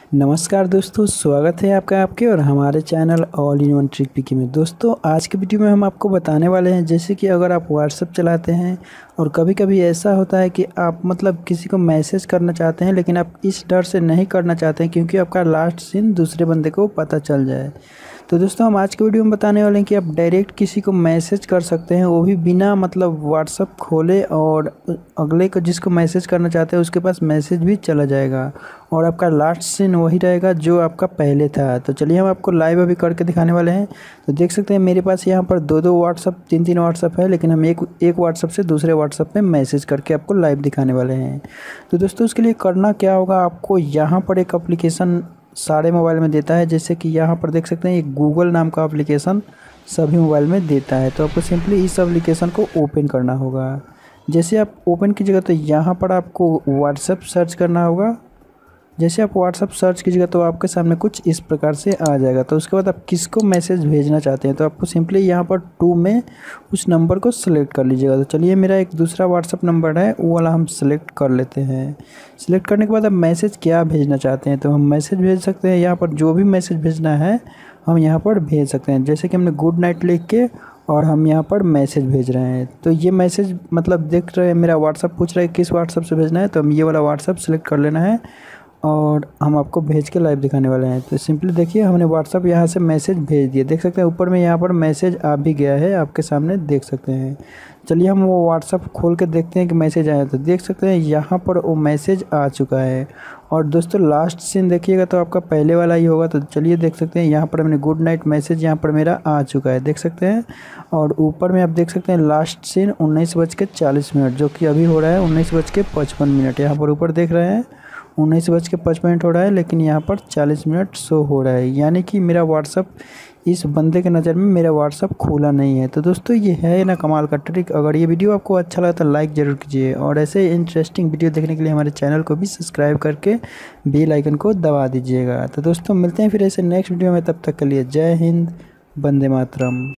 नमस्कार दोस्तों, स्वागत है आपका आपके और हमारे channel all in one trick PK में। दोस्तों, आज के वीडियो में हम आपको बताने वाले हैं जैसे कि अगर आप व्हाट्सएप चलाते हैं और कभी-कभी ऐसा होता है कि आप किसी को मैसेज करना चाहते हैं, लेकिन आप इस डर से नहीं करना चाहते हैं क्योंकि आपका लास्ट सीन दूसरे बंदे को पता चल जाए। तो दोस्तों, हम आज के वीडियो में बताने वाले हैं कि आप डायरेक्ट किसी को मैसेज कर सकते हैं, वो भी बिना व्हाट्सएप खोले, और अगले को जिसको मैसेज करना चाहते हैं उसके पास मैसेज भी चला जाएगा और आपका लास्ट सीन वही रहेगा जो आपका पहले था। तो चलिए हम आपको लाइव अभी करके दिखाने वाले हैं। तो देख सकते हैं मेरे पास यहाँ पर दो व्हाट्सअप, तीन व्हाट्सअप है, लेकिन हम एक व्हाट्सअप से दूसरे व्हाट्सअप में मैसेज करके आपको लाइव दिखाने वाले हैं। तो दोस्तों, उसके लिए करना क्या होगा, आपको यहाँ पर एक एप्लीकेशन सारे मोबाइल में देता है, जैसे कि यहाँ पर देख सकते हैं एक गूगल नाम का एप्लीकेशन सभी मोबाइल में देता है। तो आपको सिंपली इस एप्लीकेशन को ओपन करना होगा। जैसे आप ओपन कीजिएगा तो यहाँ पर आपको व्हाट्सएप सर्च करना होगा। जैसे आप व्हाट्सएप सर्च कीजिएगा तो आपके सामने कुछ इस प्रकार से आ जाएगा। तो उसके बाद आप किसको मैसेज भेजना चाहते हैं तो आपको सिंपली यहाँ पर 2 में उस नंबर को सिलेक्ट कर लीजिएगा। तो चलिए, मेरा एक दूसरा व्हाट्सएप नंबर है, वो वाला हम सिलेक्ट कर लेते हैं। सिलेक्ट करने के बाद आप मैसेज क्या भेजना चाहते हैं तो हम मैसेज भेज सकते हैं। यहाँ पर जो भी मैसेज भेजना है हम यहाँ पर भेज सकते हैं। जैसे कि हमने गुड नाइट लिख के और हम यहाँ पर मैसेज भेज रहे हैं। तो ये मैसेज देख रहे हैं, मेरा व्हाट्सएप पूछ रहा है किस व्हाट्सएप से भेजना है, तो हम ये वाला व्हाट्सएप सेलेक्ट कर लेना है और हम आपको भेज के लाइव दिखाने वाले हैं। तो सिंपली देखिए, हमने व्हाट्सएप यहाँ से मैसेज भेज दिया। देख सकते हैं ऊपर में यहाँ पर मैसेज आ भी गया है, आपके सामने देख सकते हैं। चलिए हम वो व्हाट्सएप खोल के देखते हैं कि मैसेज आया। तो देख सकते हैं यहाँ पर वो मैसेज आ चुका है। और दोस्तों, लास्ट सीन देखिएगा तो आपका पहले वाला ही होगा। तो चलिए देख सकते हैं यहाँ पर मैंने गुड नाइट मैसेज यहाँ पर मेरा आ चुका है, देख सकते हैं। और ऊपर में आप देख सकते हैं लास्ट सीन 19:40 जो कि अभी हो रहा है 19:55। यहाँ पर ऊपर देख रहे हैं 19:55 हो रहा है, लेकिन यहाँ पर 40 मिनट शो हो रहा है, यानी कि मेरा व्हाट्सअप इस बंदे के नज़र में मेरा व्हाट्सअप खुला नहीं है। तो दोस्तों, ये है ना कमाल का ट्रिक। अगर ये वीडियो आपको अच्छा लगा तो लाइक ज़रूर कीजिए और ऐसे इंटरेस्टिंग वीडियो देखने के लिए हमारे चैनल को भी सब्सक्राइब करके बेल आइकन को दबा दीजिएगा। तो दोस्तों, मिलते हैं फिर ऐसे नेक्स्ट वीडियो में। तब तक के लिए जय हिंद, वंदे मातरम।